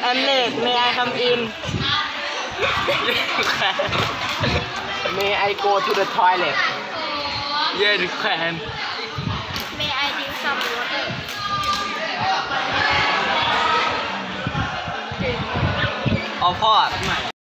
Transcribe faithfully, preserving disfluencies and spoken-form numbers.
I'm late. May I come in? May I go to the toilet? Yeah, you can. May I drink some water? เอาพ่อ